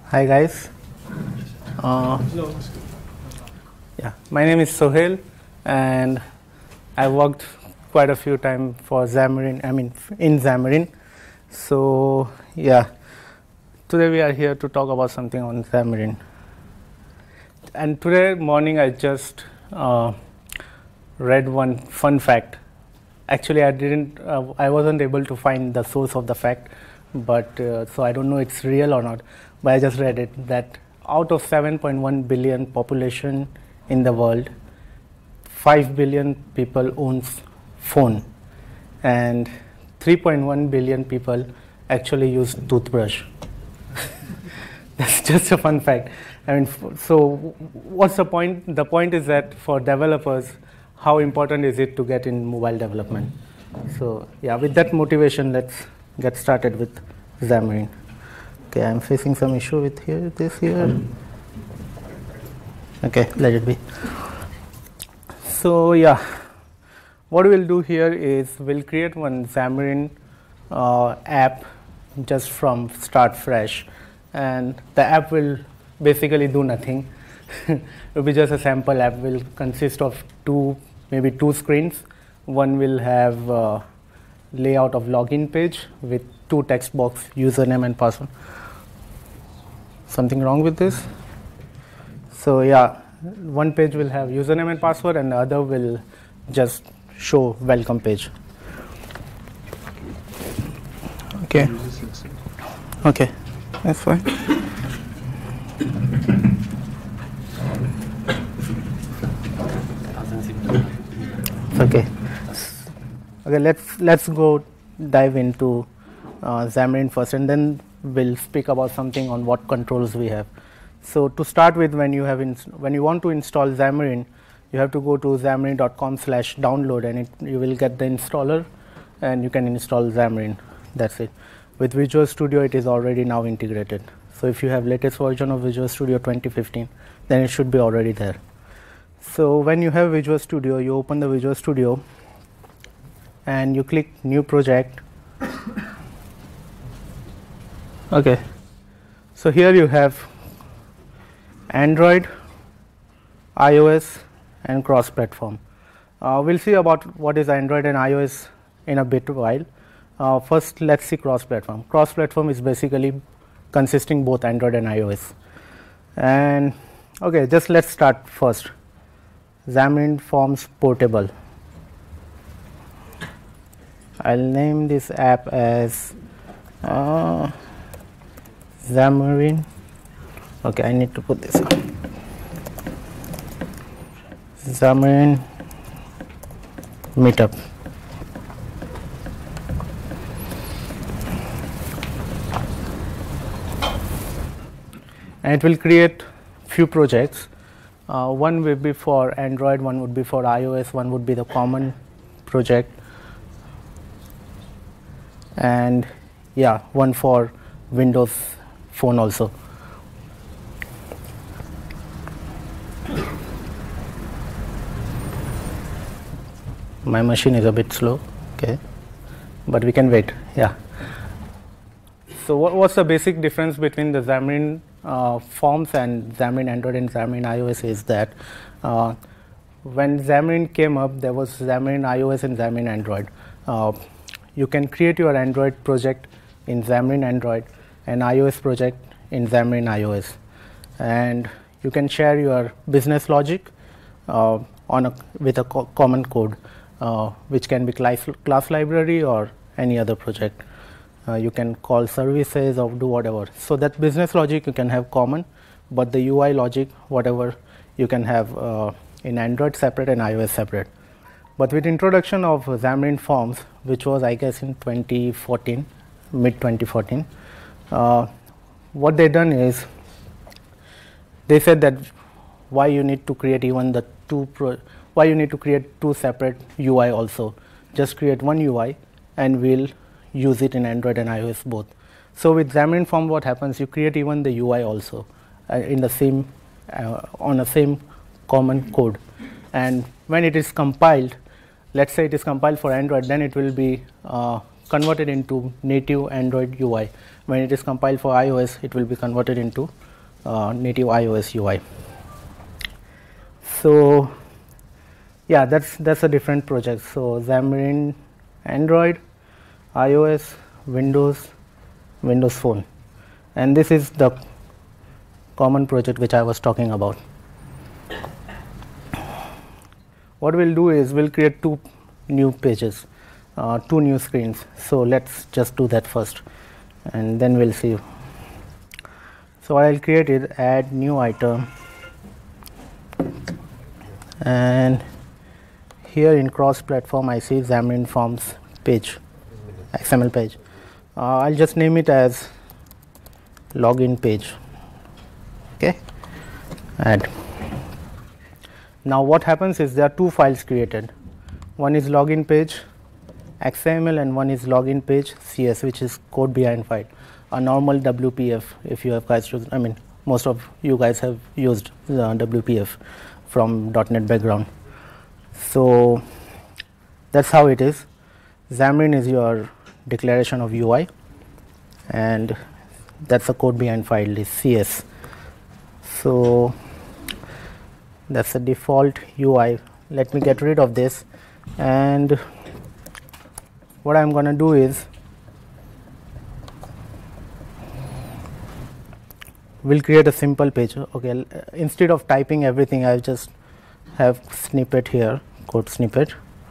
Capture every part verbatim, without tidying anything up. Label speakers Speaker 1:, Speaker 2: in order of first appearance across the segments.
Speaker 1: Hi guys. Uh, yeah, my name is Sohel, and I worked quite a few times for Xamarin. I mean, in Xamarin. So yeah, today we are here to talk about something on Xamarin. And today morning I just uh, read one fun fact. Actually, I didn't. Uh, I wasn't able to find the source of the fact, but uh, so I don't know it's real or not. But I just read it that out of seven point one billion population in the world, five billion people owns phone, and three point one billion people actually use toothbrush. That's just a fun fact. I mean, so what's the point? The point is that for developers, how important is it to get in mobile development? So yeah, with that motivation, let's get started with Xamarin. Okay, I'm facing some issue with here, this here. Okay, let it be. So yeah, what we'll do here is we'll create one Xamarin uh, app just from start fresh, and the app will basically do nothing. It will be just a sample app. Will consist of two, maybe two screens. One will have uh, layout of login page with two text box, username and password. Something wrong with this? So yeah, one page will have username and password, and the other will just show welcome page. Okay. Okay, that's fine. Okay. Okay, let's let's go dive into uh, Xamarin first, and then we'll speak about something on what controls we have. So to start with, when you have when you want to install Xamarin, you have to go to xamarin dot com slash download, and it, you will get the installer, and you can install Xamarin. That's it. With Visual Studio, it is already now integrated. So if you have latest version of Visual Studio twenty fifteen, then it should be already there. So when you have Visual Studio, you open the Visual Studio, and you click New Project. Okay. So here you have Android, iOS, and cross-platform. Uh, we'll see about what is Android and iOS in a bit while. Uh, first, let's see cross-platform. Cross-platform is basically consisting both Android and iOS. And okay, just let's start first. Xamarin Forms Portable. I'll name this app as uh, Xamarin. Okay, I need to put this on. Xamarin Meetup. And it will create few projects. Uh, one will be for Android, one would be for iOS, one would be the common project, and yeah, one for Windows Phone also. My machine is a bit slow, okay, but we can wait. Yeah. So what, what's the basic difference between the Xamarin uh, Forms and Xamarin Android and Xamarin iOS is that uh, when Xamarin came up, there was Xamarin iOS and Xamarin Android. Uh, you can create your Android project in Xamarin Android and iOS project in Xamarin iOS, and you can share your business logic uh, on a, with a co common code, uh, which can be class, class library or any other project. Uh, you can call services or do whatever. So that business logic you can have common, but the U I logic, whatever, you can have uh, in Android separate and iOS separate. But with introduction of Xamarin Forms, which was I guess in twenty fourteen, mid twenty fourteen, uh, what they done is they said that why you need to create even the two pro why you need to create two separate U I also. Just create one U I and we'll use it in Android and iOS both. So with Xamarin Form, what happens? You create even the U I also uh, in the same uh, on the same common code, and when it is compiled, let's say it is compiled for Android, then it will be uh, converted into native Android U I. When it is compiled for iOS, it will be converted into uh, native iOS U I. So yeah, that's that's a different project. So Xamarin Android, iOS, Windows, Windows Phone, and this is the common project which I was talking about. What we'll do is we'll create two new pages, uh, two new screens. So let's just do that first, and then we'll see. So what I'll create is add new item, and here in cross platform I see Xamarin Forms page, X M L page. Uh, I'll just name it as login page. Okay, add. Now what happens is there are two files created. One is login page X M L and one is login page C S, which is code behind file, a normal W P F. If you have guys chosen, I mean most of you guys have used uh, W P F from dot net background. So that's how it is. Xamarin is your declaration of U I, and that's the code behind file is C S. So that's the default U I. Let me get rid of this, and what I'm going to do is we'll create a simple page. Okay, instead of typing everything, I'll just have snippet here, code snippet.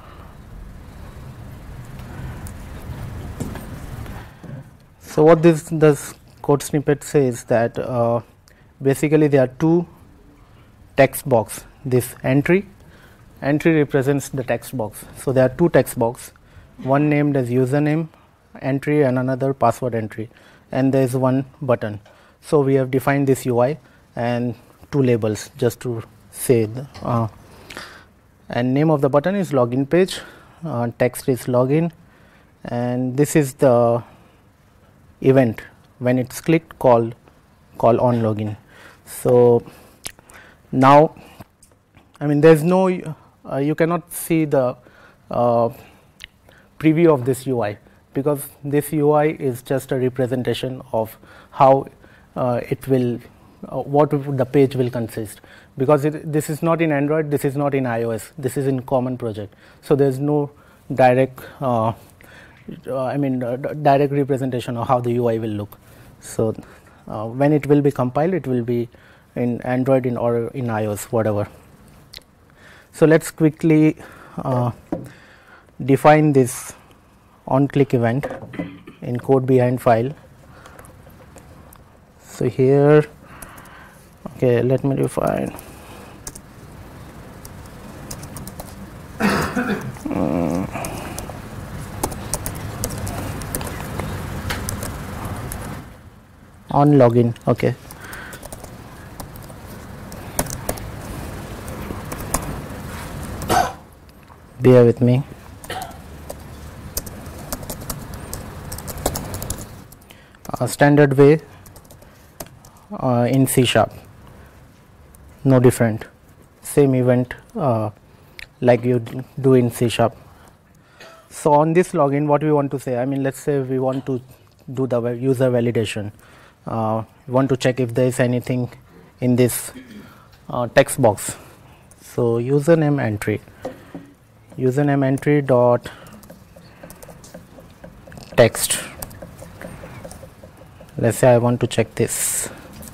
Speaker 1: So what this this code snippet says that uh, basically there are two text box. This entry entry represents the text box. So there are two text box, one named as username entry and another password entry, and there is one button. So we have defined this U I and two labels just to say the, uh, and name of the button is login page, uh, text is login, and this is the event when it's clicked, call call on login. So now, I mean, there's no uh, you cannot see the uh, preview of this U I, because this U I is just a representation of how uh, it will uh, what the page will consist, because it, this is not in Android, this is not in iOS, this is in common project. So there's no direct uh, uh, I mean uh, direct representation of how the U I will look. So uh, when it will be compiled, it will be in Android in or in iOS, whatever. So let's quickly uh, define this on click event in code behind file. So here, okay, let me define um, on login. Okay, bear with me. A standard way uh, in C sharp, no different, same event uh, like you do in C sharp. So on this login, what we want to say, I mean, let's say we want to do the user validation. Uh, we want to check if there is anything in this uh, text box. So username entry, username entry dot text. Let's say I want to check this.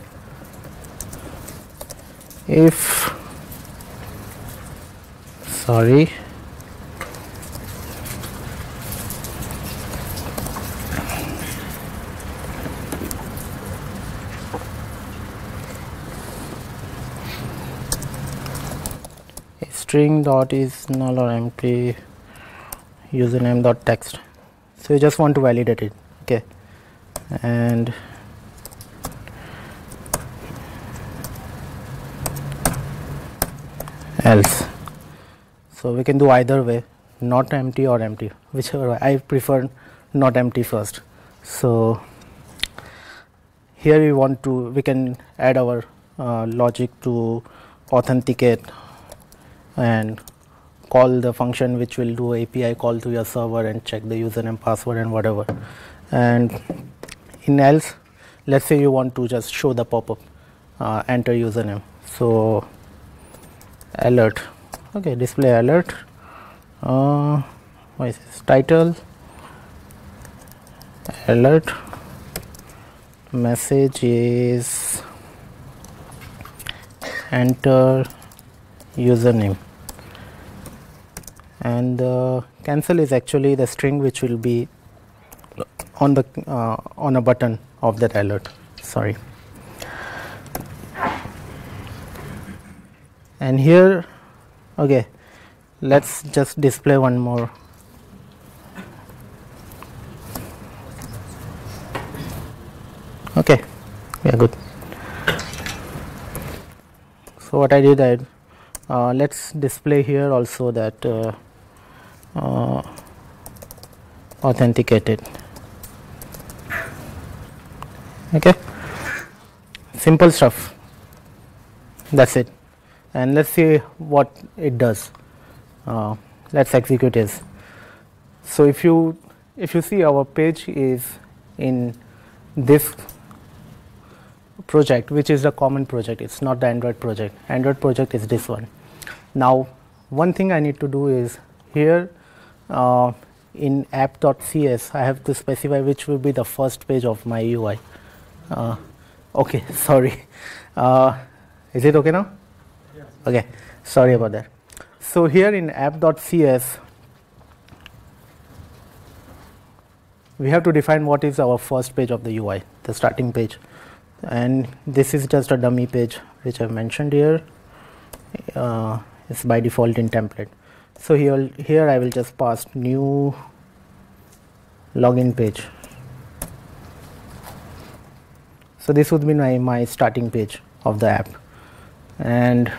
Speaker 1: If sorry string dot is null or empty username dot text. So you just want to validate it. Okay, and else. So we can do either way, not empty or empty, whichever way. I prefer not empty first. So here we want to, we can add our uh, logic to authenticate and call the function which will do A P I call to your server and check the username, password, and whatever. And in else, let's say you want to just show the pop-up, uh, enter username. So alert, okay, display alert. Uh, what is this? Title, alert, message is enter username, and the cancel is actually the string which will be on the uh, on a button of that alert. Sorry. And here, okay, let's just display one more. Okay, yeah, good. So what I did, I uh, let's display here also that uh, uh, authenticated. Okay, simple stuff. That's it. And let's see what it does. Uh, let's execute this. So if you if you see, our page is in this project, which is a common project. It's not the Android project. Android project is this one. Now, one thing I need to do is here uh, in app.cs, I have to specify which will be the first page of my U I. Uh, okay, sorry. Uh, is it okay now? Yes. Okay, sorry about that. So here in app.cs, we have to define what is our first page of the U I, the starting page. And this is just a dummy page which I mentioned here. Uh, it's by default in template. So here, here I will just pass new login page. So this would be my, my starting page of the app. And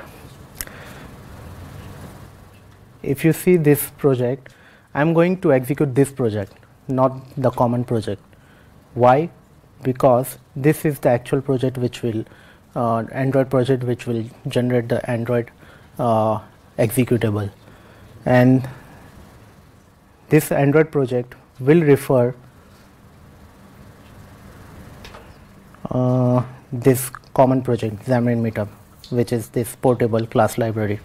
Speaker 1: if you see this project, I'm going to execute this project, not the common project. Why? Because this is the actual project which will, uh, Android project which will generate the Android uh, executable. And this Android project will refer uh, this common project, Xamarin Meetup, which is this portable class library.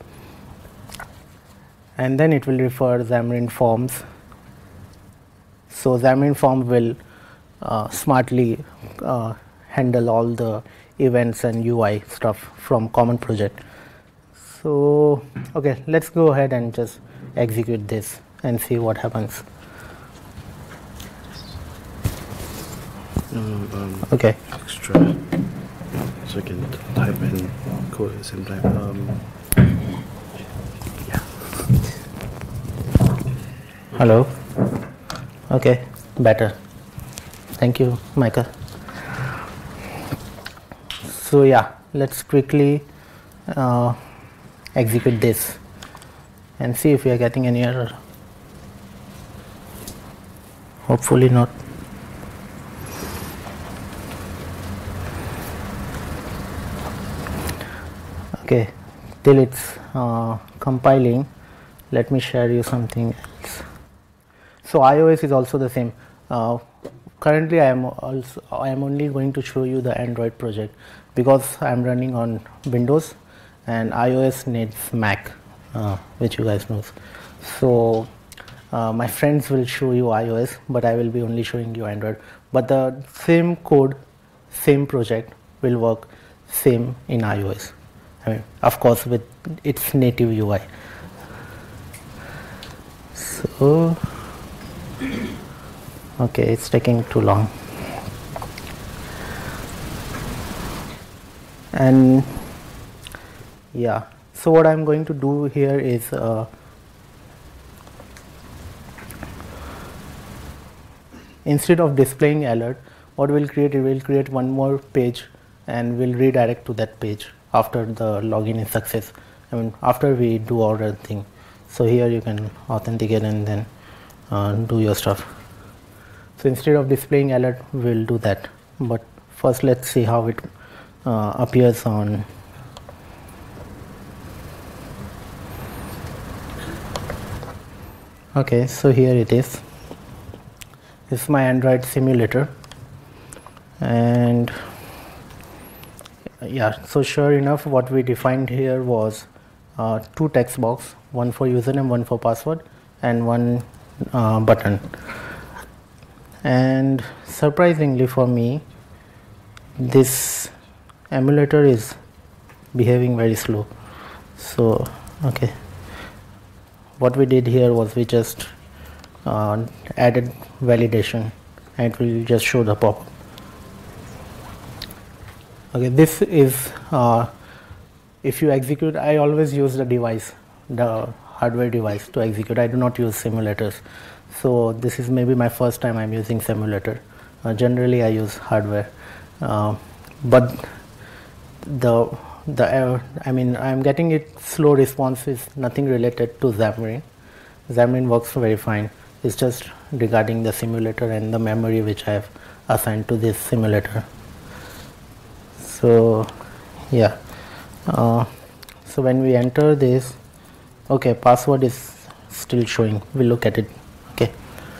Speaker 1: And then it will refer Xamarin Forms. So Xamarin Form will uh, smartly uh, handle all the events and U I stuff from common project. So okay, let's go ahead and just execute this and see what happens.
Speaker 2: Um, um,
Speaker 1: okay.
Speaker 2: Extra. So I can type in code at the same time. Um, yeah.
Speaker 1: Hello. Okay, better. Thank you, Michael. So yeah, let's quickly uh, execute this and see if we are getting any error. Hopefully not. Okay, till it's uh, compiling, let me share you something else. So iOS is also the same. Uh, currently, I am also I am only going to show you the Android project because I am running on Windows, and iOS needs Mac, uh, which you guys know. So uh, my friends will show you iOS, but I will be only showing you Android. But the same code, same project will work same in iOS. I mean, of course, with its native U I. So. Okay, it's taking too long. And yeah, so what I'm going to do here is uh, instead of displaying alert, what we'll create, we will create one more page and we'll redirect to that page after the login is success. I mean, after we do all the thing. So here you can authenticate and then uh, do your stuff. So instead of displaying alert, we'll do that. But first, let's see how it uh, appears on. Okay, so here it is. This is my Android simulator, and yeah, so sure enough, what we defined here was uh, two text box, one for username, one for password, and one uh, button. And surprisingly for me, this emulator is behaving very slow. So okay, what we did here was we just uh, added validation, and it will just show the pop-up. Okay, this is uh, if you execute, I always use the device, the hardware device to execute. I do not use simulators. So this is maybe my first time I'm using simulator. Uh, generally I use hardware, uh, but the the uh, I mean I'm getting it slow response is nothing related to Xamarin. Xamarin works very fine. It's just regarding the simulator and the memory which I have assigned to this simulator. So yeah, uh, so when we enter this, okay, password is still showing. We'll look at it. Okay,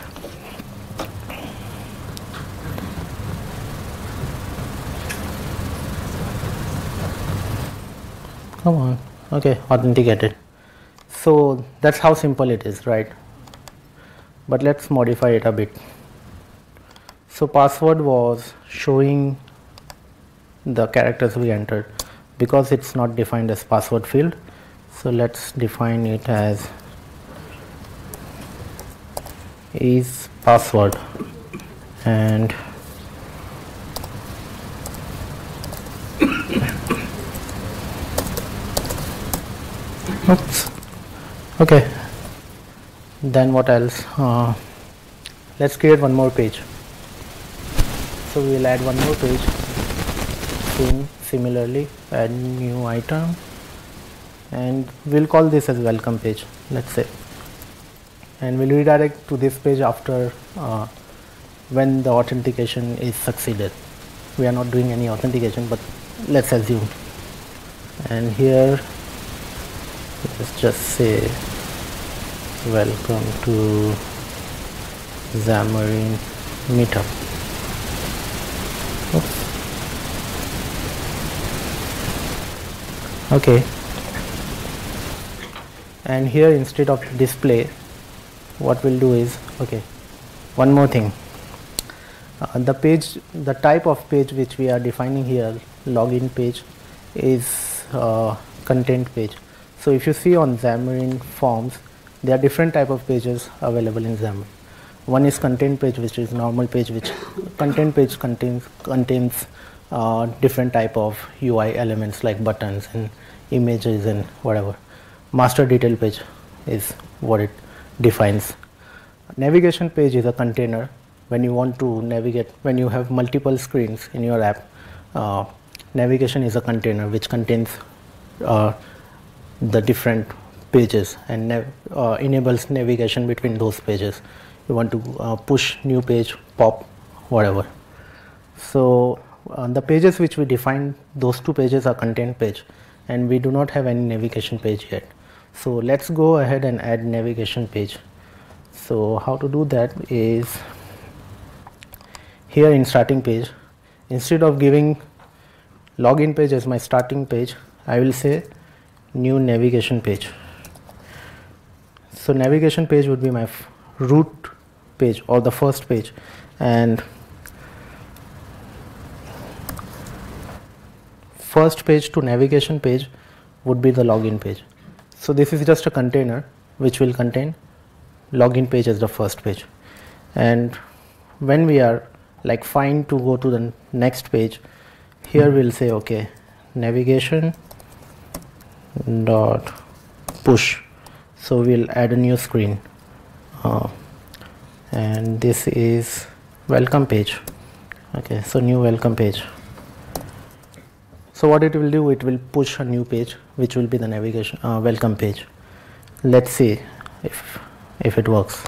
Speaker 1: come on. Okay, authenticated. So that's how simple it is, right? But let's modify it a bit. So password was showing the characters we entered. Because it's not defined as password field, so let's define it as is password, and oops, okay, then what else? Uh, let's create one more page. So we'll add one more page. Same, similarly, add new item, and we'll call this as welcome page, let's say, and we'll redirect to this page after uh, when the authentication is succeeded. We are not doing any authentication, but let's assume. And here let's just say welcome to Xamarin meetup. Oops. Okay, and here instead of display, what we'll do is, okay, one more thing. Uh, the page, the type of page which we are defining here, login page, is uh, content page. So if you see on Xamarin Forms, there are different type of pages available in Xamarin. One is content page, which is normal page, which content page contains contains uh, different type of U I elements like buttons and images and whatever. Master detail page is what it defines. Navigation page is a container. When you want to navigate, when you have multiple screens in your app, uh, navigation is a container which contains uh, the different pages and nav uh, enables navigation between those pages. You want to uh, push new page, pop, whatever. So uh, the pages which we define, those two pages are content page, and we do not have any navigation page yet. So let's go ahead and add navigation page. So how to do that is, here in starting page, instead of giving login page as my starting page, I will say new navigation page. So navigation page would be my f root page or the first page, and first page to navigation page would be the login page. So this is just a container which will contain login page as the first page, and when we are like fine to go to the next page, here we'll say okay, navigation dot push. So we'll add a new screen, uh, and this is welcome page. Okay, so new welcome page. So what it will do, it will push a new page which will be the navigation uh, welcome page. Let's see if if it works.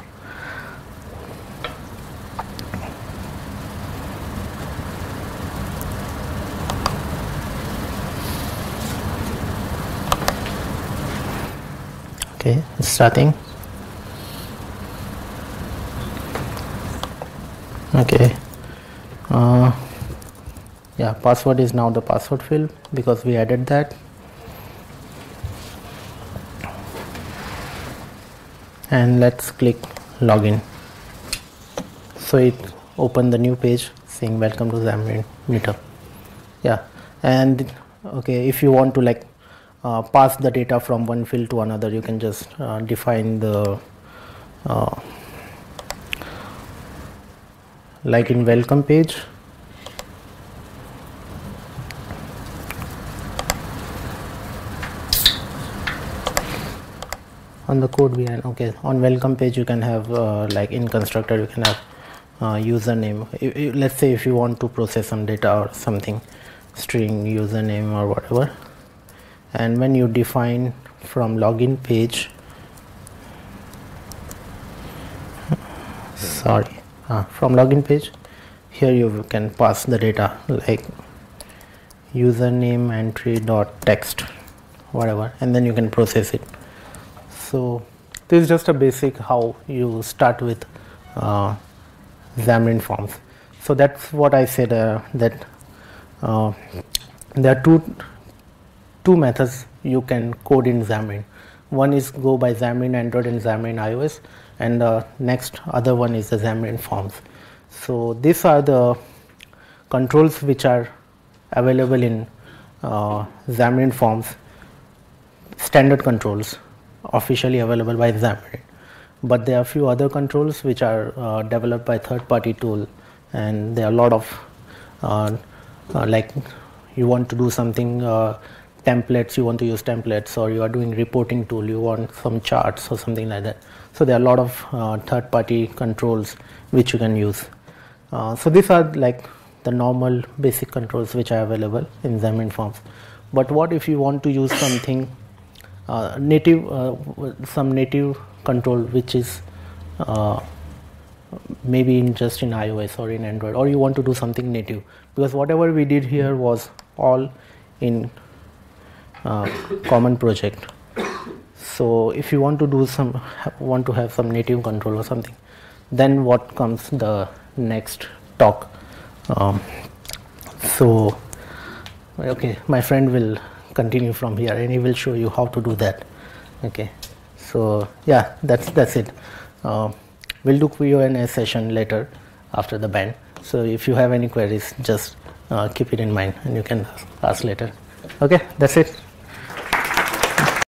Speaker 1: Okay, it's starting. Okay. Uh, yeah, password is now the password field because we added that. And let's click login. So it opened the new page saying welcome to Xamarin Meetup. Yeah, and okay, if you want to like uh, pass the data from one field to another, you can just uh, define the uh, like in welcome page. On the code behind, okay, on welcome page you can have uh, like in constructor you can have uh, username. If, if, let's say if you want to process some data or something, string username or whatever, and when you define from login page, sorry, uh, from login page, here you can pass the data like username entry dot text, whatever, and then you can process it. So this is just a basic how you start with uh, Xamarin Forms. So that's what I said, uh, that uh, there are two two methods you can code in Xamarin. One is go by Xamarin Android and Xamarin iOS, and the next other one is the Xamarin Forms. So these are the controls which are available in uh, Xamarin Forms, standard controls officially available by Xamarin, but there are a few other controls which are uh, developed by third-party tool, and there are a lot of uh, uh, like you want to do something uh, templates, you want to use templates, or you are doing reporting tool, you want some charts or something like that. So there are a lot of uh, third-party controls which you can use. Uh, so these are like the normal basic controls which are available in Xamarin Forms. But what if you want to use something Uh, native, uh, some native control which is uh, maybe in just in iOS or in Android, or you want to do something native, because whatever we did here was all in uh, common project. So if you want to do some, want to have some native control or something, then what comes the next talk. Um, so okay, my friend will continue from here and he will show you how to do that. Okay, so yeah, that's that's it. Uh, we'll do Q and A session later after the band. So if you have any queries, just uh, keep it in mind and you can ask later. Okay, that's it.